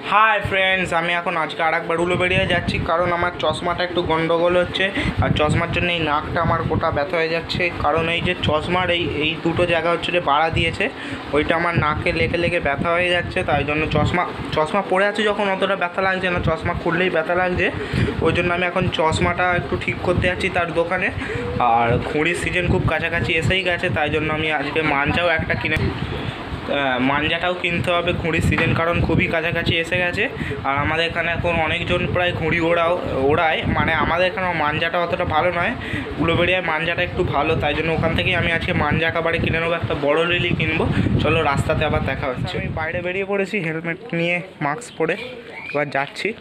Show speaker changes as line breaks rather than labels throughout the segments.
Hi friends, আমি এখন আজকে আরেকবার উলুবেড়িয়া যাচ্ছি কারণ আমার চশমাটা একটু গন্ডগোল হচ্ছে। আর চশমার জন্য এই নাকটা আমার গোটা ব্যথা হয়ে যাচ্ছে, কারণ এই যে চশমার এই দুটো জায়গা হচ্ছে যে বাড়া দিয়েছে, ওইটা আমার নাকে লেগে লেগে ব্যথা হয়ে যাচ্ছে। তাই জন্য চশমা পরে আছে যখন অতটা ব্যথা লাগছে না, চশমা খুললেই ব্যথা লাগছে। ওই জন্য আমি এখন চশমাটা একটু ঠিক করতে যাচ্ছি তার দোকানে। আর ঘুড়ির সিজন খুব কাছাকাছি এসেই গেছে, তাই জন্য আমি আজকে মাঞ্জাও একটা মাঞ্জাটাও কিনতে হবে ঘুড়ির সিজন, কারণ খুবই কাছাকাছি এসে গেছে। আর আমাদের এখানে এখন অনেকজন প্রায় ঘুড়ি ওড়ায়, মানে আমাদের এখানে মাঞ্জাটা অতটা ভালো নয়, উলুবেড়িয়ায় মাঞ্জাটা একটু ভালো। তাই জন্য ওখান থেকেই আমি আজকে মাঞ্জাটা বাড়ি কিনে নেবো, একটা বড় রিলি কিনবো। চলো রাস্তাতে আবার দেখা হচ্ছে। আমি বাইরে বেরিয়ে পড়েছি হেলমেট নিয়ে, মাস্ক পরে, এবার যাচ্ছি।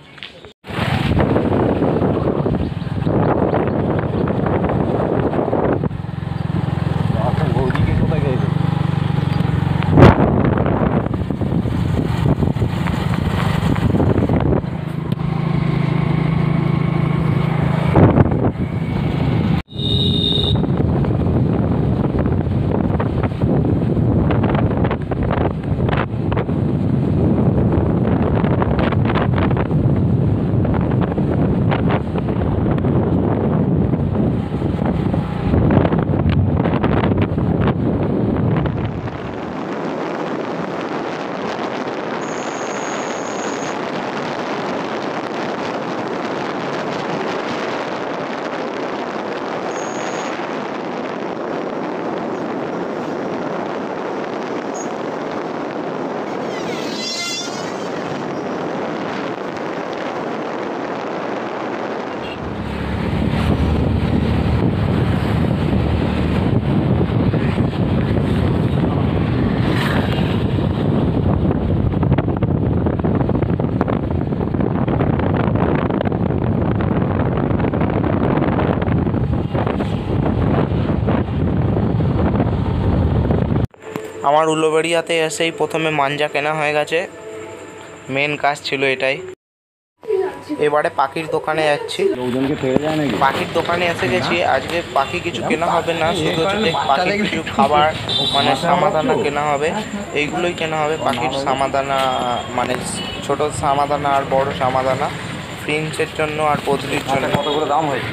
আমার উলুবেড়িয়াতে এসেই প্রথমে মাঞ্জা কেনা হয়ে গেছে, মেন কাজ ছিল এটাই। এবারে পাখির দোকানে যাচ্ছি, পাখির দোকানে এসে গেছি। আজকে পাখি কিছু কেনা হবে না, শুধু হচ্ছে পাখি কিছু খাবার মানে সামাদানা কেনা হবে, এইগুলোই কেনা হবে। পাখির সামাদানা মানে ছোট সামাদানা আর বড় সামাদানা, প্রিন্সের জন্য আর পদলির জন্য।
কত করে দাম হয়?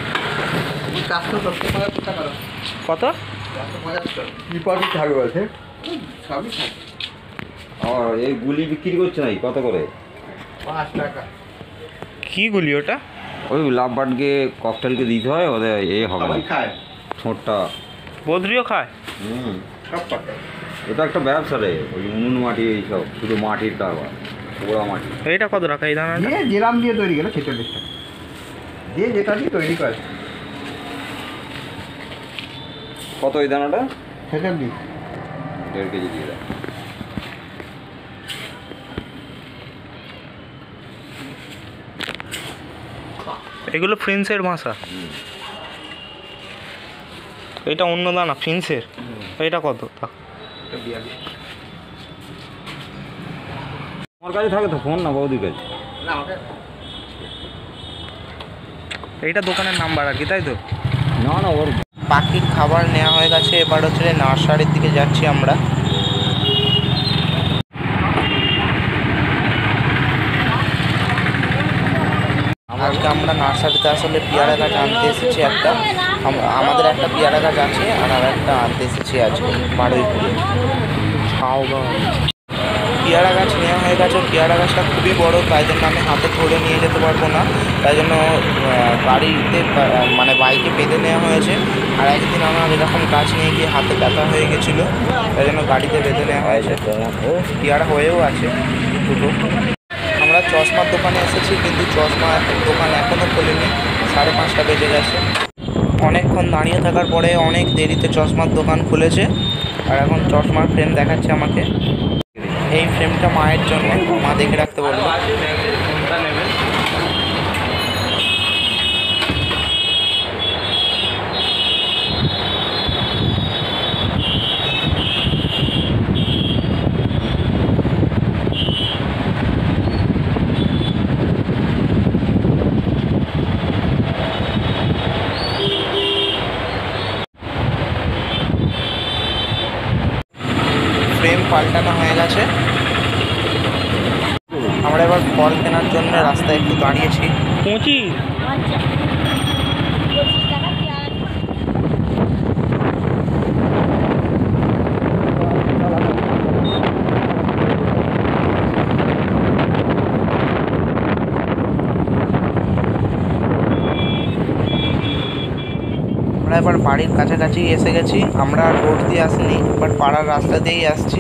কত
কি পাখি থাকবে আছে? আর এই গুলি বিক্রি করছে নাই কত করে?
5 টাকা। কি গুলি ওটা?
ওই লাভ বার্ডকে ককটেলকে দিতে হয়, ওদের হবে না, ঠোঁটটা
বদ্রিও খায়।
এটা একটা ব্যবসা রে, ওই উনুন মাটি এইসব, শুধু মাটির কারবার, পোড়া মাটি।
এইটা কত টাকা এই দানাটা?
জেরাম দিয়ে তৈরি করে 46 টাকা দিয়ে, যেটা দিয়ে তৈরি করে। কত এই দানাটা? 46, 1.5 কেজি দিয়ে দেয়।
এগুলো ফ্রিন্সের ভাষা, এটা অন্য দানা ফিন্সের। এটা কত?
আমার কাছে থাকে তো ফোন, না বৌদির কাছে।
এইটা দোকানের নাম্বার আর কি, তাই তো?
না না, ওর
পাখির খাবার নেওয়া হয়ে গেছে। এবার হচ্ছে নার্সারির দিকে যাচ্ছি আমরা। আজকে আমরা নার্সারিতে আসলে পেয়ারা গাছ আনতে এসেছি একটা, আমাদের একটা পেয়ারা গাছ আছে আর একটা আনতে এসেছি আজকে বারুইপুরে। পেয়ারা গাছ নেওয়া হয়ে গেছে, পেয়ারা গাছটা খুবই বড়, তাই জন্য আমি হাতে ধরে নিয়ে যেতে পারবো না, তাই জন্য গাড়িতে মানে বাইকে বেঁধে নেওয়া হয়েছে। আর একদিন আমার এরকম গাছ নিয়ে গিয়ে হাতে ব্যথা হয়ে গেছিলো, তাই জন্য গাড়িতে বেঁধে নেওয়া হয়েছে। পেয়ারা হয়েও আছে দুটো। আমরা চশমার দোকানে এসেছি, কিন্তু চশমার দোকান এখনও খোলেনি, 5:30 বেজে গেছে। অনেকক্ষণ দাঁড়িয়ে থাকার পরে অনেক দেরিতে চশমার দোকান খুলেছে। আর এখন চশমার ফ্রেম দেখাচ্ছে আমাকে। এই ফ্রেমটা মায়ের জন্য, মা দেখে রাখতে বললো। ফ্রেম পাল্টানো হয়ে গেছে। আমরা এবার ফল কেনার জন্য রাস্তায় একটু দাঁড়িয়েছি। 25
আচ্ছা 25 টাকা পেয়ারা।
আমরা এবার বাড়ির কাছাকাছি এসে গেছি। আমরা রোড দিয়ে আসিনি, এবার পাড়ার রাস্তা দিয়েই আসছি।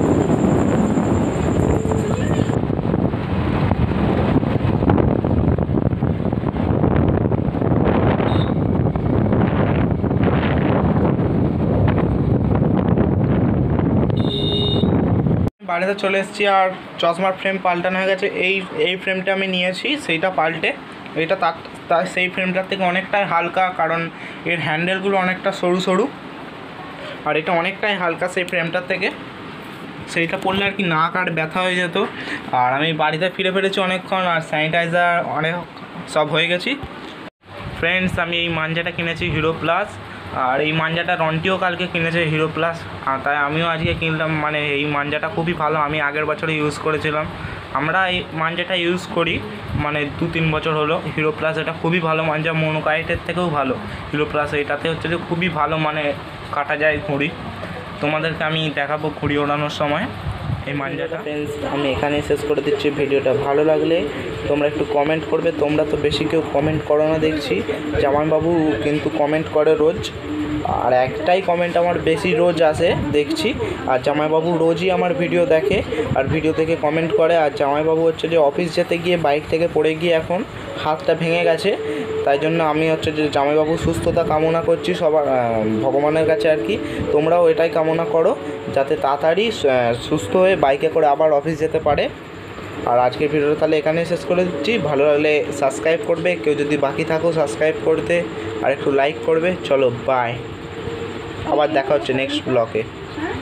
বাড়িতে চলে এসেছি আর চশমার ফ্রেম পাল্টানো হয়ে গেছে। এই ফ্রেমটা আমি নিয়েছি, সেইটা পাল্টে এটা তার সেই ফ্রেমটার থেকে অনেকটাই হালকা, কারণ এর হ্যান্ডেলগুলো অনেকটা সরু সরু, আর এটা অনেকটাই হালকা সেই ফ্রেমটার থেকে। সেইটা পড়লে আর কি নাক আর ব্যথা হয়ে যেত। আর আমি বাড়িতে ফিরে ফেলেছি অনেকক্ষণ, আর স্যানিটাইজার অনেক সব হয়ে গেছি। ফ্রেন্ডস, আমি এই মাঞ্জাটা কিনেছি হিরো প্লাস, আর এই মাঞ্জাটা রন্টিও কালকে কিনেছে হিরো প্লাস, আর তাই আমিও আজকে কিনলাম। মানে এই মাঞ্জাটা খুবই ভালো, আমি আগের বছরে ইউজ করেছিলাম। আমরা এই মাঞ্জাটা ইউজ করি মানে 2-3 বছর হলো। হিরো প্লাস এটা খুবই ভালো মাঞ্জা, মোনোকাইটের থেকেও ভালো হিরো প্লাস। এটাতে হচ্ছে যে খুবই ভালো মানে কাটা যায় ঘুড়ি। তোমাদেরকে আমি দেখাবো ঘুড়ি ওড়ানোর সময় এই মাঞ্জাটা। ফ্রেন্ডস, আমি এখানেই শেষ করে দিচ্ছি। ভিডিওটা ভালো লাগলে তোমরা একটু কমেন্ট করবে। তোমরা তো বেশি কেউ কমেন্ট করো না দেখছি, জামাইবাবু কিন্তু কমেন্ট করে রোজ, আর একটাই কমেন্ট আমার বেশি রোজ আসে দেখছি। আর জামাইবাবু রোজই আমার ভিডিও দেখে আর ভিডিও থেকে কমেন্ট করে। আর জামাইবাবু হচ্ছে যে অফিস যেতে গিয়ে বাইক থেকে পড়ে গিয়ে এখন হাতটা ভেঙে গেছে, তাই জন্য আমি হচ্ছে যে জামাইবাবু সুস্থতা কামনা করছি সবার ভগবানের কাছে আর কি। তোমরাও এটাই কামনা করো যাতে তাড়াতাড়ি সুস্থ হয়ে বাইকে করে আবার অফিস যেতে পারে। আর আজকের ভিডিওটা তাহলে এখানেই শেষ করে দিচ্ছি। ভালো লাগলে সাবস্ক্রাইব করবে, কেউ যদি বাকি থাকো সাবস্ক্রাইব করতে, আর একটু লাইক করবে। চলো বাই, আবার দেখা হচ্ছে নেক্সট ব্লগে।